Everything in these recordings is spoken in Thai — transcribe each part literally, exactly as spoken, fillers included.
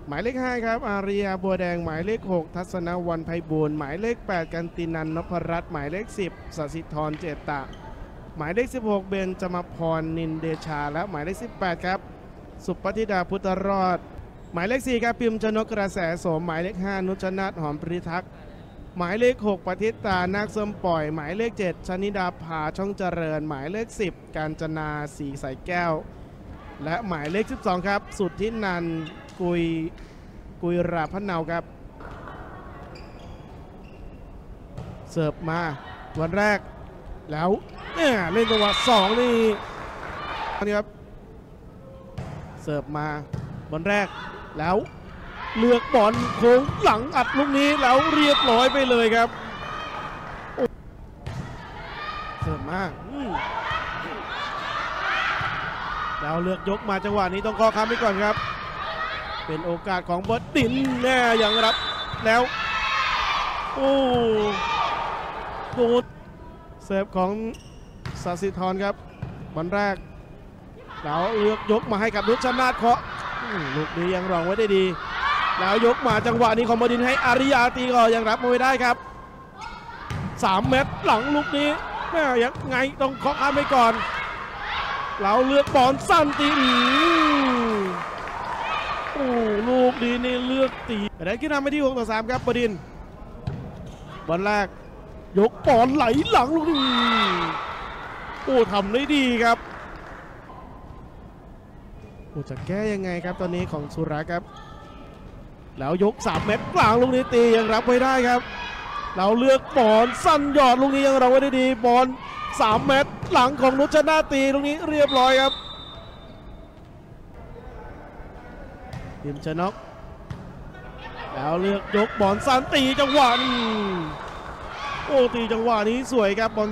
หมายเลขห้าครับอาริยาบัวแดงหมายเลขหกทัศนวรรณไพบูลย์หมายเลขแปดกันตินันนพรัตน์หมายเลขสิบสศิธรเจตะหมายเลขสิบหกเบญจมพรนินเดชาและหมายเลขสิบแปดครับสุปธิดาพุทธรอดหมายเลขสี่ครับพิมพ์ชนกกระแสโสมหมายเลขห้านุชนาถหอมปริทักษ์หมายเลขหกปฏิตานาคเสริมปล่อยหมายเลขเจ็ดชนิดาภาช่องเจริญหมายเลขสิบกาญจนาสีใสแก้วและหมายเลขสิบสองครับสุทธินันกุยกุยราพะเนาครับเสิร์ฟมาวันแรกแล้วเนี่ยเล่นจังหวะสองนี่นี่ครับเสิร์ฟมาบอลแรกแล้วเลือกบอลโค้งหลังอัดลูกนี้แล้วเรียบร้อยไปเลยครับเสิร์ฟมาแล้วเลือกยกมาจังหวะนี้ต้องข้อค้ำไปก่อนครับเป็นโอกาสของบดินทร์แน่ยังรับแล้วโอ้โดนเสิร์ฟของสศิธรครับบอลแรกแล้วเลือกยกมาให้กับนุชนาถเคาะลูกนี้ยังรองไว้ได้ดีแล้วยกมาจังหวะนี้ของบดินทร์ให้อาริยาตีก็ยังรับไม่ได้ครับสามเมตรหลังลูกนี้แม่ยังไงต้องเคาะข้ามไปก่อนแล้วเลือกบอลสั้นตีโอ้ลูกนี้นี่เลือกตีแต่ได้ขึ้นนำไปที่หกต่อสามครับบดินทร์บอลแรกยกบอลไหลหลังลูกนี้โอ้ทำได้ดีครับโอ้จะแก้ยังไงครับตอนนี้ของสุระครับแล้วยกสามเมตรกลางลูกนี้ตียังรับไม่ได้ครับเราเลือกบอลสั้นหยอดลูกนี้ยังรับไว้ได้ดีบอลสามเมตรหลังของนุชนาถตีลูกนี้เรียบร้อยครับพิมพ์ชนกแล้วเลือกยกบอลสั้นตีจังหวะนี้โอ้ตีจังหวะนี้สวยครับบอล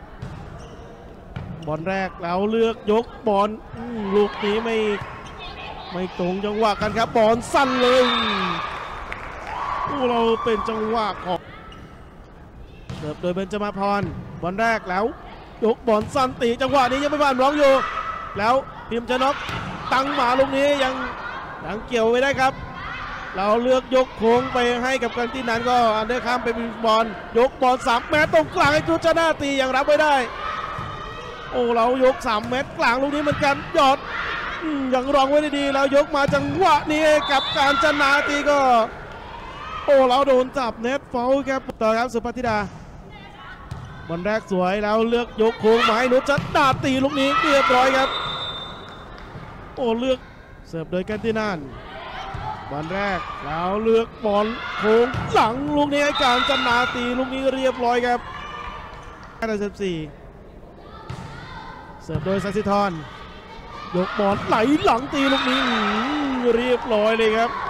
บอลแรกแล้วเลือกยกบอลลูกนี้ไม่ไม่ตรงจังหวะกันครับบอลสั้นเลยโอ้เราเป็นจังหวะของเสิร์ฟโดยเบญจมาพรบอลแรกแล้วยกบอลสั้นตีจังหวะนี้ยังไม่ผ่านร้องอยู่แล้วพิมพ์ชนกตั้งหมาลูกนี้ยังยังเกี่ยวไว้ได้ครับเราเลือกยกโค้งไปให้กับกันที่นั้นก็อันเดอร์ข้ามไปบอลยกบอลสามเมตรตรงกลางให้นุชนาถตียังรับไม่ได้โอ้เรายกสามเมตรกลางลูกนี้เหมือนกันหยอดยังรองไว้ได้ดีแล้วยกมาจังหวะนี้กับกาญจนาตีก็โอ้เราโดนจับเน็ตฟาวล์ครับต่อครับสุปธิดาบอลแรกสวยแล้วเลือกยกโค้งมาให้นุชนาถตีลูกนี้เรียบร้อยครับโอ้เลือกเสิร์ฟโดยกันตินันบอลแรกแล้วเลือกบอลโค้งหลังลูกนี้ให้กาญจนาตีลูกนี้เรียบร้อยครับห้าต่อสิบสี่เสิร์ฟโดยสศิธรยกบอลไหลหลังตีลูกนี้เรียบร้อยเลยครับ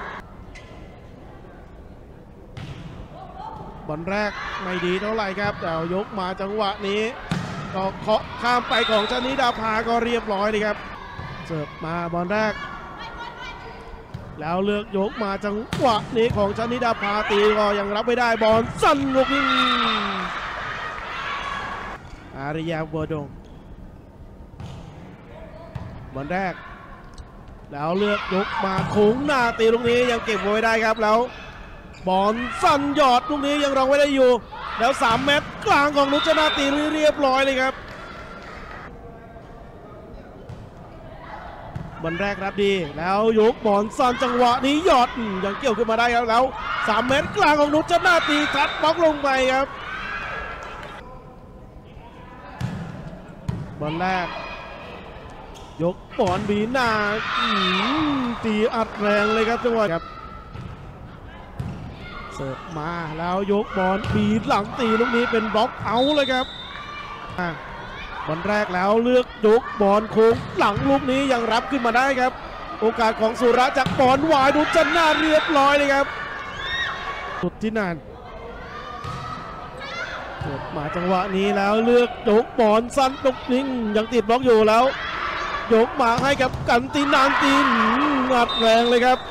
บอลแรกไม่ดีเท่าไหร่ครับแต่ยกมาจังหวะนี้ก็เคาะข้ามไปของชนิดาภาก็เรียบร้อยเลยครับเสิร์ฟมาบอลแรกแล้วเลือกยกมาจังหวะนี้ของชนิดาภาตีก็ยังรับไม่ได้บอลสั้นลูกนี้อาริยาบัวดงบอลแรกแล้วเลือกยกมาโค้งหน้าตีลูกนี้ยังเก็บไว้ได้ครับแล้วบอลสั้นหยอดลูกนี้ยังรองไว้ได้อยู่แล้วสามเมตรกลางของนุชนาถตีเรียบร้อยเลยครับบอลแรกรับดีแล้วยกบอลสั้นจังหวะนี้หยอดยังเกี่ยวขึ้นมาได้ครับแล้วสามเมตรกลางของนุชนาถตีทัดบล็อกลงไปครับบอลแรกยกบอลบีหน้าตีอัดแรงเลยครับจังหวะครับเสิร์ฟมาแล้วยกบอลบีหลังตีลูกนี้เป็นบล็อกเอาเลยครับบอลแรกแล้วเลือกยกบอลโค้งหลังลูกนี้ยังรับขึ้นมาได้ครับโอกาสของสุระจากบอลวายนุชนาถเรียบร้อยเลยครับสุดที่นานเสิร์ฟมาจังหวะนี้แล้วเลือกยกบอลสั้นตกนิ่งยังติดบล็อกอยู่แล้วยกมาให้กับกันตินานตีนอัดแรงเลยครับ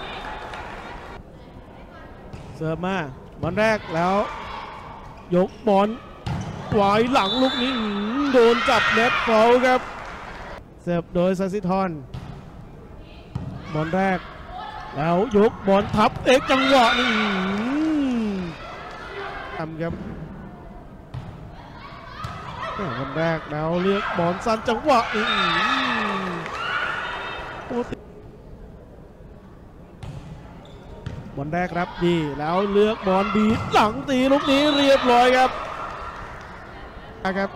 เสิร์ฟมาบอลแรกแล้วยกบอลวายหลังลูกนี้โดนจับเน็ตฟาวล์ครับเสิร์ฟโดยสศิธรบอลแรกแล้วยกบอลทับเอกจังหวะนี่ทำครับคนแรกแล้วเลือกบอลสั้นจังหวะนี่บอลแรกรับดีแล้วเลือกบอลบีหลังตีลูกนี้เรียบร้อยครับครับ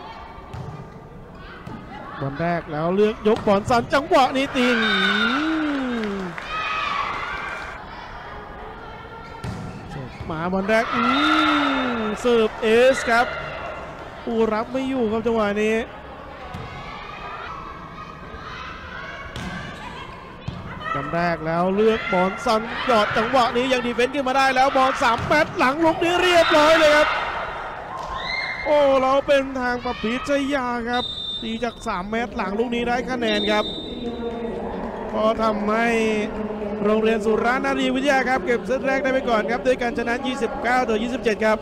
บอลแรกแล้วเลือกยกบอลสั้นจังหวะนี้ตีมาบอลแรกเสิร์ฟเอสครับผู้รับไม่อยู่ครับจังหวะนี้บอลแรกแล้วเลือกบอลสั้นหยอดจังหวะนี้ยังดีเฟนซ์ขึ้นมาได้แล้วบอลสามเมตรหลังลูกนี้เรียบร้อยเลยครับโอ้เราเป็นทางประพิชยาครับตีจากสามเมตรหลังลูกนี้ได้คะแนนครับก็ทำให้โรงเรียนสุรานารีวิทยาครับเก็บเซตแรกได้ไปก่อนครับด้วยการชนะยี่สิบเก้าต่อยี่สิบเจ็ดครับ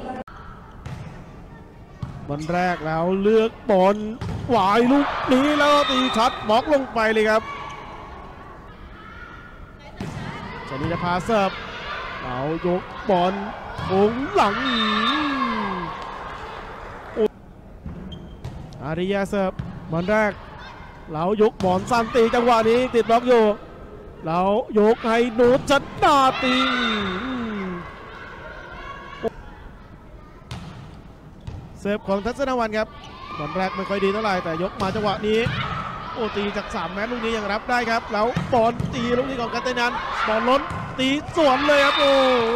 บอลแรกแล้วเลือกบอลหวายลูกนี้แล้วตีช็อตบล็อกลงไปเลยครับชนิดาภาเสิร์ฟเรายกบอลโค้งหลังอาริยาเสิร์ฟบอลแรกเรายกบอลสั้นตีจังหวะนี้ติดบล็อกอยู่เรายกให้โนชัดนาตีเสิร์ฟของทัศนวันครับบอลแรกไม่ค่อยดีเท่าไหร่แต่ยกมาจังหวะนี้โอ้ตีจากสามเมตรลูกนี้ยังรับได้ครับแล้วบอลตีลูกนี้ของกัตเตนันบอลล้นตีสวนเลยครับโอ้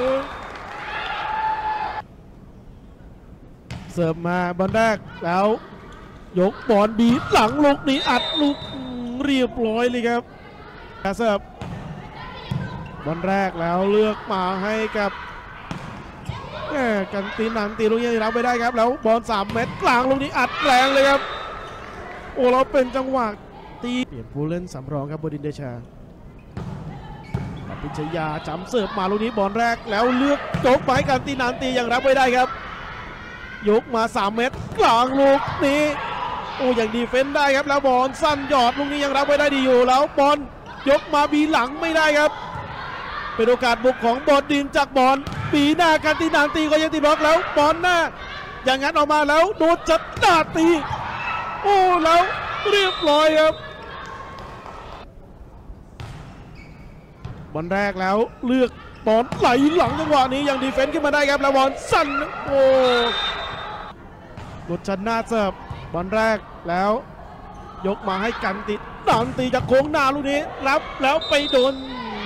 เสิร์ฟมาบอลแรกแล้วยกบอลบีบหลังลูกนี้อัดลูกเรียบร้อยเลยครับเสิร์ฟบอลแรกแล้วเลือกมาให้กับกันตีนันตีลูกนี้รับไม่ได้ครับแล้วบอลสามเมตรกลางลูกนี้อัดแรงเลยครับโอ้เราเป็นจังหวะตีเปลี่ยนผู้เล่นสำรองครับบดินทร์เดชาพิชยาจำเสิร์ฟมาลูกนี้บอลแรกแล้วเลือกยกไปกันตีนันตียังรับไม่ได้ครับยกมาสามเมตรกลางลูกนี้โอ้ยังดีเฟนได้ครับแล้วบอลสั้นหยอดลูกนี้ยังรับไม่ได้ดีอยู่แล้วบอลยกมาบีหลังไม่ได้ครับเป็นโอกาสบุกของบอลดินจากบอลปีหน้ากันตีนานตีก็ยังตีบล็อกแล้วบอลหน้าอย่างนั้นออกมาแล้วโดนจัดหน้าตีโอ้แล้วเรียบร้อยครับบอลแรกแล้วเลือกบอลไหลหลังจังหวะนี้ยังดีเฟนซ์ขึ้นมาได้ครับแล้วบอลสั้นโอ้โดนจัดหน้าเสิร์ฟบอลแรกแล้วยกมาให้กันติดดันตีจากโค้งหน้าลูกนี้รับแล้วไปโดน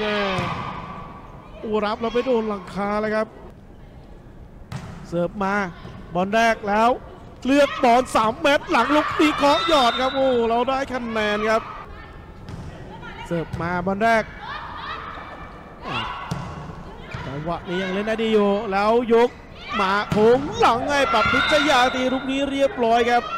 อูรับแล้วไปโดนหลังคาเลยครับเสิร์ฟมาบอลแรกแล้วเลือกบอลสามเมตรหลังลูกตีเคาะหยอดครับโอ้เราได้คะแนนครับเสิร์ฟมาบอลแรกจังหวะนี้ยังเล่นได้ดีอยู่แล้วยกมาโค้งหลังให้ปับพิชยาตีลูกนี้เรียบร้อยครับ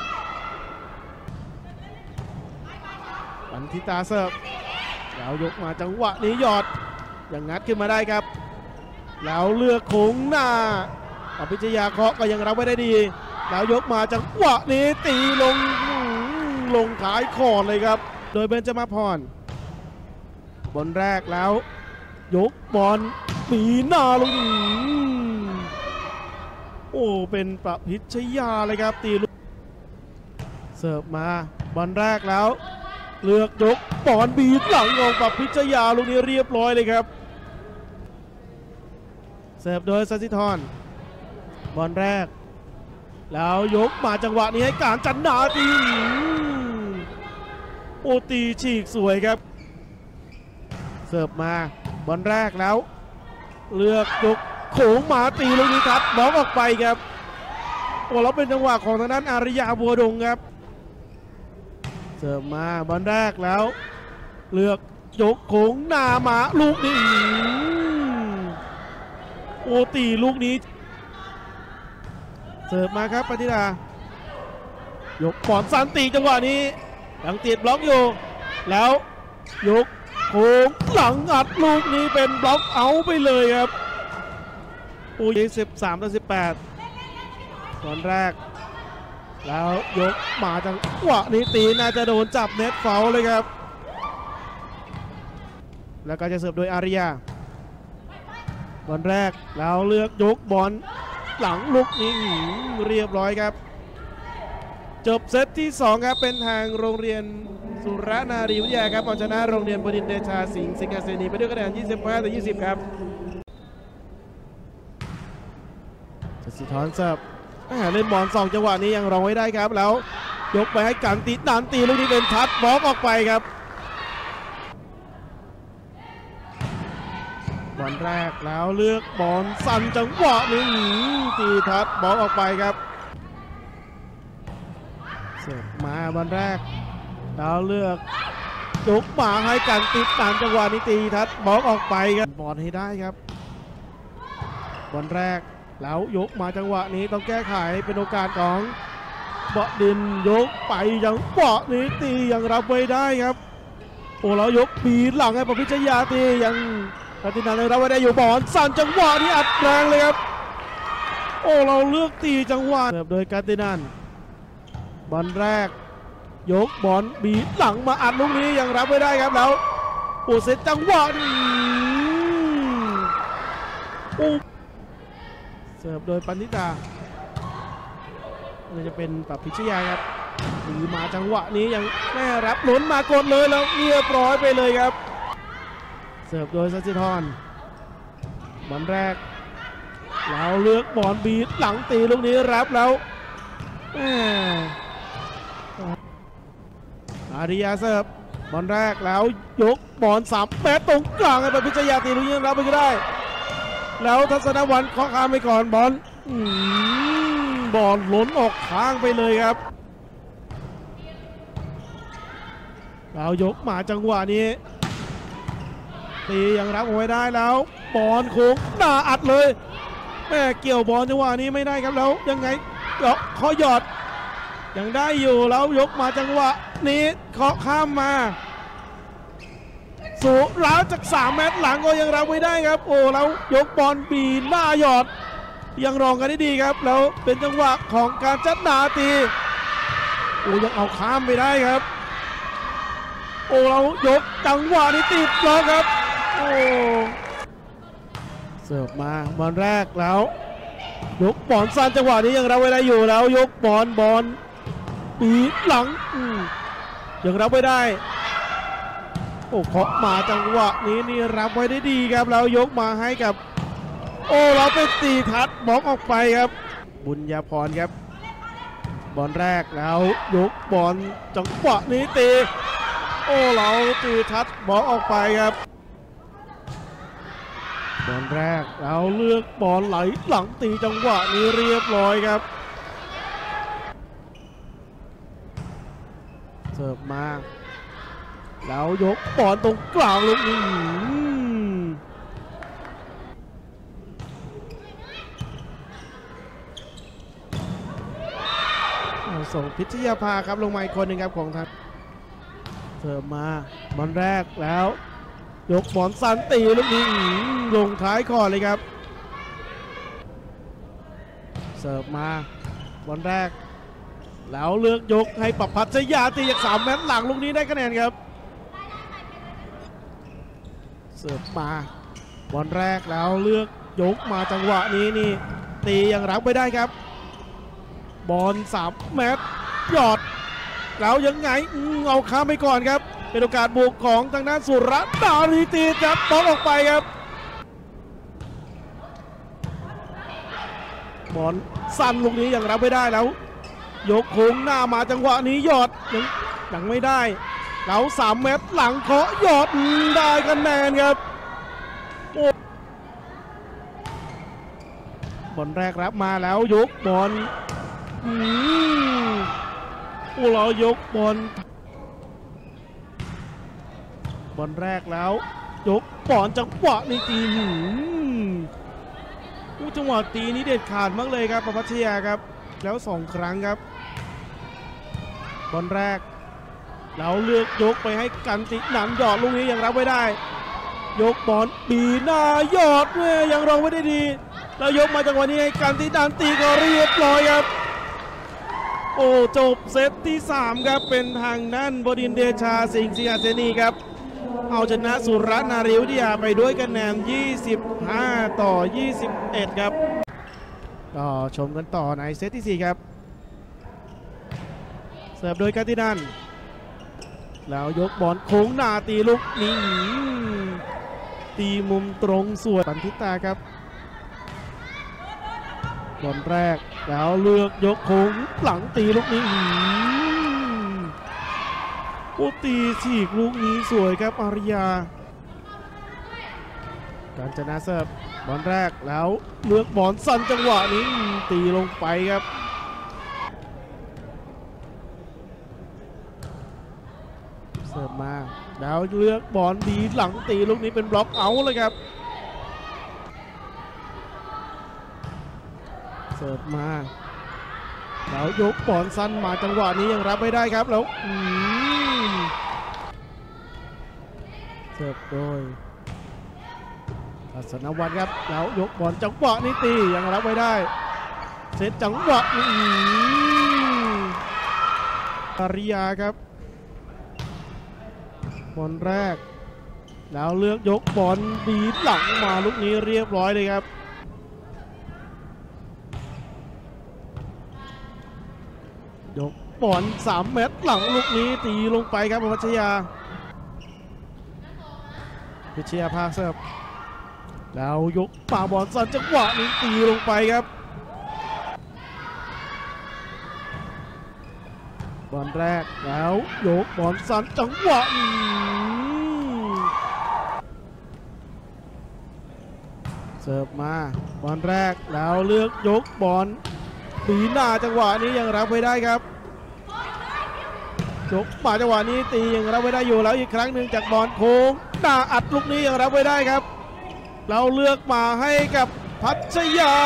ปันทิตาเสิร์ฟแล้วยกมาจังหวะนี้หยอดยังงัดขึ้นมาได้ครับแล้วเลือกโค้งหน้าปับพิชยาเคาะก็ยังรับไม่ได้ดีแล้วยกมาจังหวะนี้ตีลงลงขายคอเลยครับโดยเบนจมาพรบอลแรกแล้วยกบอลปีหน้าลงโอ้เป็นประพิชยาเลยครับตีลูกเสิร์ฟมาบอลแรกแล้วเลือกยกบอลบีบหลังของประพิชยาลูกนี้เรียบร้อยเลยครับเสิร์ฟโดยสัสิธรบอลแรกแล้วยกมาจังหวะนี้ให้การจันนาตีโอตีฉีกสวยครับเสิร์ฟมาบอลแรกแล้วเลือกยกโขงมาตีลูกนี้ครับบล็อกออกไปครับโอ้แล้วเป็นจังหวะของทางด้านอาริยาบัวดงครับเสิร์ฟมาบอลแรกแล้วเลือกยกโขงหน้ามาลูกนี้โอ้ตีลูกนี้เสิร์ฟมาครับปฏิดายกบอลสั้นตีจังหวะนี้ยังติดบล็อกอยู่แล้วยกโค้งหลังอัดลูกนี้เป็นบล็อกเอาไปเลยครับโอ้ยสิบสามต่อสิบแปดตอนแรกแล้วยกมาจังหวะนี้ตีน่าจะโดนจับเน็ตเฟาเลยครับแล้วก็จะเสิร์ฟโดยอาริยาบอลแรกแล้วเลือกยกบอลหลังลุกนี้เรียบร้อยครับจบเซตที่สองครับเป็นทางโรงเรียนสุรนารีวิทยาครับเอาชนะโรงเรียนบดินทร์เดชาสิงห์สิงห์เกษณีไปด้วยคะแนนยี่สิบห้าต่อยี่สิบครับสุธรเสิร์ฟเล่นบอลสองจังหวะนี้ยังรองไว้ได้ครับแล้วยกไปให้กันติดันตีลูกนี้เป็นทัดบล็อกออกไปครับบอลแรกแล้วเลือกบอลสั่นจังหวะนี้ตีทัดบล็อกออกไปครับเสิร์ฟมาบอลแรกแล้วเลือกยกมาให้กันติดตามจังหวะนี้ตีทัดบล็อกออกไปครับบอลให้ได้ครับบอลแรกแล้วยกมาจังหวะนี้ต้องแก้ไขเป็นโอกาสของเบาะดินยกไปยังเบาะนี้ตียังรับไว้ได้ครับโอ้แล้วยกปีนหลังให้ปพิชยาตียังกาตินันรับไว้ได้อยู่บอลสั่นจังหวะนี้อัดแรงเลยครับโอ้เราเลือกตีจังหวะเสิร์ฟโดยกาตินันบอลแรกยกบอลบีบหลังมาอัดลูกนี้ยังรับไว้ได้ครับแล้วโอ้เซตจังหวะนี้โอ้เสิร์ฟโดยปันธิตานี่จะเป็นปับพิชยาครับตีมาจังหวะนี้ยังแม่รับหลุนมากดเลยแล้วเรียบร้อยไปเลยครับเสิร์ฟโดยสัจธรบอลแรกแล้วเลือกบอลบีบหลังตีลูกนี้รับแล้วอาริยาเสิร์ฟบอลแรกแล้วยกบอลสามเมตรตรงกลางให้ปับพิชยาตีลูกนี้รับไปก็ได้แล้วทัศนวันเคาะข้ามไปก่อนบอลบอลล้นออกข้างไปเลยครับเรายกมาจังหวะนี้ตียังรับเอาไว้ได้แล้วบอลโค้งหน้าอัดเลยแม่เกี่ยวบอลจังหวะนี้ไม่ได้ครับแล้วยังไงเคาะหยอดยังได้อยู่แล้วยกมาจังหวะนี้เคาะข้ามมาสูร้าวจากสามเมตรหลังก็ยังรับไม่ได้ครับโอ้แล้วยกบอลบีหน้าหยอดยังรองกันได้ดีครับแล้วเป็นจังหวะของการจัดหนาตีโอ้ยังเอาข้ามไปได้ครับโอ้เรายกจังหวะนี้ติดล็อกครับโอ้เสิร์ฟมาบอลแรกแล้วยกบอลสั้นจังหวะนี้ยังรับไว้ได้อยู่แล้วยกบอลบอลบีหลังยังรับไม่ได้โอ้เคาะมาจังหวะนี้นี่รับไว้ได้ดีครับแล้วยกมาให้กับโอ้เราไปตีทัดบล็อกออกไปครับบุญญาพรครับบอลแรกแล้วยกบอลจังหวะนี้ตีโอ้เราตีทัดบล็อกออกไปครับบอลแรกแล้วเลือกบอลไหลหลังตีจังหวะนี้เรียบร้อยครับเสิร์ฟมาแล้วยกบอลตรงกลางลูกนี้ส่งพิชยาภาครับลงมาอีกคนหนึ่งครับของทางเสิร์ฟมาบอลแรกแล้วยกบอลสันตีลูกนี้ลงท้ายคอเลยครับเสิร์ฟมาบอลแรกแล้วเลือกยกให้ปพัชยาตีจากสามเมตรหลังลูกนี้ได้คะแนนครับเสิร์ฟมาบอลแรกแล้วเลือกยกมาจังหวะนี้นี่ตียังรับไม่ได้ครับบอลสามเมตรหยอดแล้วยังไงเอาข้ามไปก่อนครับเป็นโอกาสบุกของทางด้านสุรนารีตีจับบอลออกไปครับบอลสั้นลูกนี้ยังรับไม่ได้แล้วยกโค้งหน้ามาจังหวะนี้หยอดยังยังไม่ได้แล้วสามเมตรหลังเคาะหยอดได้คะแนนครับบอลแรกรับมาแล้วยกบอลอืมโอ้เรายกบอลบอลแรกแล้วยกบอลจังหวะนี้ตีหืมจังหวะตีนี้เด็ดขาดมากเลยครับประพัชยาครับแล้วสองครั้งครับบอลแรกแล้วเลือกยกไปให้กันติหนันหยอดลูกนี้ยังรับไม่ได้ยกบอลบีหน้าหยอดเนี่ยยังรองไว้ได้ดีแล้วยกมาจังหวะนี้ให้กันติหนันตีก็เรียบร้อยครับโอ้จบเซตที่สามครับเป็นทางนั้นบดินทร์เดชาสิงห์สิงห์เสนีครับเอาชนะสุรนารีวิทยาไปด้วยคะแนนยี่สิบห้าต่อยี่สิบเอ็ดครับก็ชมกันต่อในเซตที่สี่ครับเสิร์ฟโดยกาตินันแล้วยกบอลโค้งหน้าตีลูกนี้ตีมุมตรงสวยปันทิตาครับบอลแรกแล้วเลือกยกโค้งหลังตีลูกนี้โอ้ตีฉีกลูกนี้สวยครับอาริยาการชนะเสิร์ฟบอลแรกแล้วเลือกบอลสั้นจังหวะนี้ตีลงไปครับเสิร์ฟมาแล้วเลือกบอลดีหลังตีลูกนี้เป็นบล็อกเอาท์เลยครับเสิร์ฟมาแล้วยกบอลสั้นมาจังหวะนี้ยังรับไม่ได้ครับแล้วเสิร์ฟโดยทัศนวัฒน์ครับแล้วยกบอลจังหวะนี้ตียังรับไม่ได้เซตจังหวะอาริยาครับบอลแรกแล้วเลือกยกบอลดีหลังมาลูกนี้เรียบร้อยเลยครับยกบอลสามเมตรหลังลูกนี้ตีลงไปครับวัชยาพิชยาภาคเสิร์ฟแล้วยกป่าบอลสั้นจังหวะนี้ตีลงไปครับบอลแรกแล้วยกบอลสั้นจังหวะเสิร์ฟมาบอลแรกแล้วเลือกยกบอลตีหน้าจังหวะนี้ยังรับไม่ได้ครับยกป่าจังหวะนี้ตียังรับไม่ได้อยู่แล้วอีกครั้งหนึ่งจากบอลโค้งหน้าอัดลูกนี้ยังรับไม่ได้ครับเราเลือกมาให้กับพัชยา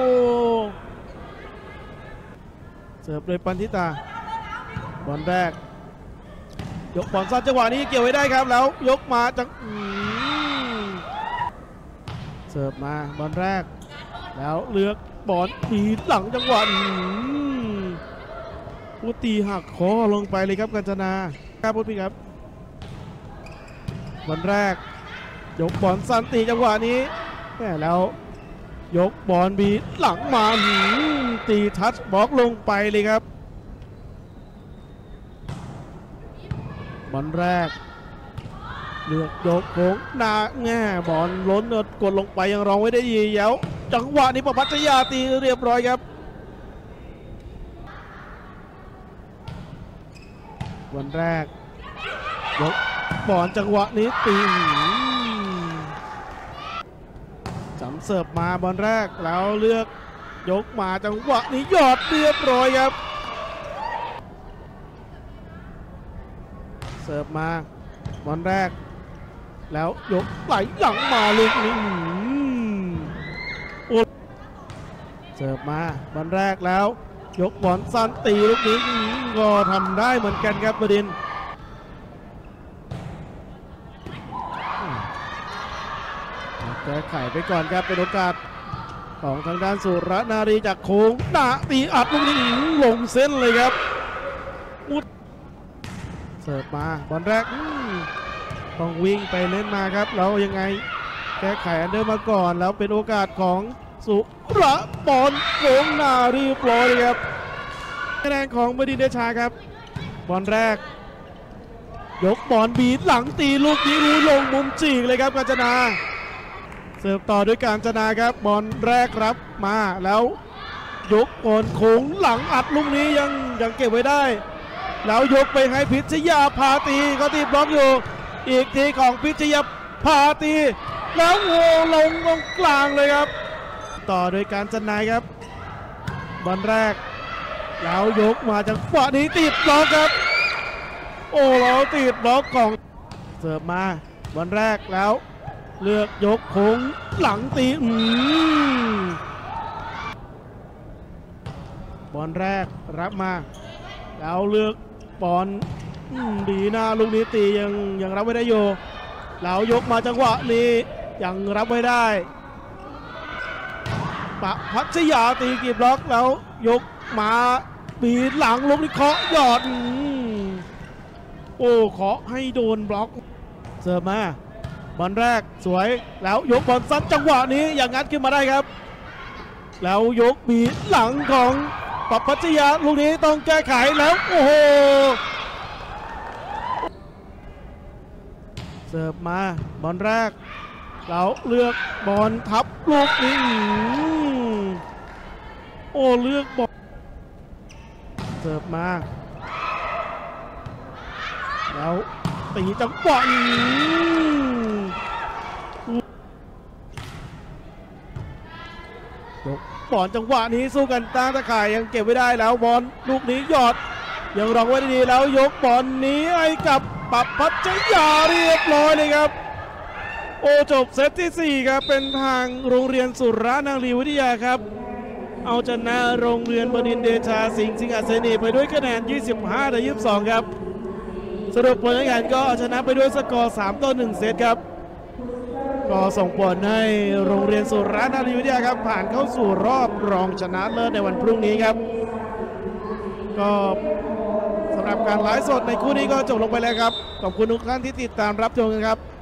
เสิร์ฟโดยปันทิตาบอลแรกยกบอลสั้นจังหวะนี้เกี่ยวไว้ได้ครับแล้วยกมาจากเสิร์ฟมาบอลแรกแล้วเลือกบอลตีหลังจังหวะผู้ตีหักคอลงไปเลยครับกัญจนาครับพูดพี่ครับบอลแรกยกบอลสั้นตีจังหวะนี้แม่แล้วยกบอลบีหลังมาตีทัชบล็อกลงไปเลยครับบอลแรกเลือกยกโค้งหน้าแง่บอลล้นกดลงไปยังรองไว้ได้ดีแล้วจังหวะนี้ประพัชยาตีเรียบร้อยครับบอลแรกยกบอลจังหวะนี้ตีจำเสิร์ฟมาบอลแรกแล้วเลือกยกมาจังหวะนี้ยอดเรียบร้อยครับเสิร์ฟมาบอลแรกแล้วยกไหลหลังมาลูกนี้เสิร์ฟมาบอลแรกแล้วยกบอลสั้นตีลูกนี้ก็ทำได้เหมือนกันครับบดินทร์แก้ไขไปก่อนครับเป็นโอกาสของทางด้านสุรนารีจากโค้งหน้าตีอัดลูกนี้ลงเส้นเลยครับเสิร์ฟมาบอลแรกต้องวิ่งไปเล่นมาครับแล้วยังไงแก้ไขอันเดิมมาก่อนแล้วเป็นโอกาสของสุรบอลโค้งหน้าเรียบร้อยครับคะแนนของบดินทร์เดชาครับบอลแรกยกบอลบีดหลังตีลูกนี้รู้ลงมุมจีกเลยครับกาญจนาเสิร์ฟต่อด้วยกาญจนาครับบอลแรกรับมาแล้วยกบอลโค้งหลังอัดลูกนี้ยังยังเก็บไว้ได้แล้วยกไปให้พิชยาพาตีเขาตีบล็อกอยู่อีกทีของพิชยาพาตีแล้วโง่ลงตรงกลางเลยครับต่อโดยกาญจนาครับบอลแรกแล้วยกมาจากขวานี้ติดบล็อกครับโอ้แล้วติดบล็อกของเสิร์ฟมาบอลแรกแล้วเลือกยกโค้งหลังตีบอลแรกรับมาแล้วเลือกบอลดีหน้าลูกนี้ตียังยังรับไม่ได้อยู่แล้วยกมาจังหวะนี้ยังรับไม่ได้ปะพัชยาตีกีบล็อกแล้วยกมาบีหลังลูกนี้เคาะหยอดโอ้เคาะให้โดนบล็อกเสิร์ฟมาบอลแรกสวยแล้วยกบอลสั้นจังหวะนี้อย่างงัดขึ้นมาได้ครับแล้วยกบีหลังของปัปปัจจยาลูกนี้ต้องแก้ไขแล้วโอ้โหเสิร์ฟมาบอลแรกแล้วเลือกบอลทับลูกนี้โอ้เลือกบอลเสิร์ฟมาแล้วตีจังหวะนี้ยกบอลจังหวะนี้สู้กันตั้งตะข่ายยังเก็บไว้ได้แล้วบอลลูกนี้หยอดยังรองไว้ดีๆแล้วยกบอลนี้ให้กับปัปปัจจยาเรียบร้อยเลยครับโอ้จบเซตที่สี่ครับเป็นทางโรงเรียนสุรานารีวิทยาครับเอาชนะโรงเรียนบดินทร์เดชาสิงห์สิงห์อัศนีไปด้วยคะแนนยี่สิบห้าต่อยี่สิบสองครับสรุปผลการแข่งขันก็เอาชนะไปด้วยสกอร์สามต่อหนึ่งเซตครับก็ส่งผลให้โรงเรียนสุรานารีวิทยาครับผ่านเข้าสู่รอบรองชนะเลิศในวันพรุ่งนี้ครับก็สำหรับการไลฟ์สดในคู่นี้ก็จบลงไปแล้วครับขอบคุณทุกท่านที่ติดตามรับชมกันครับ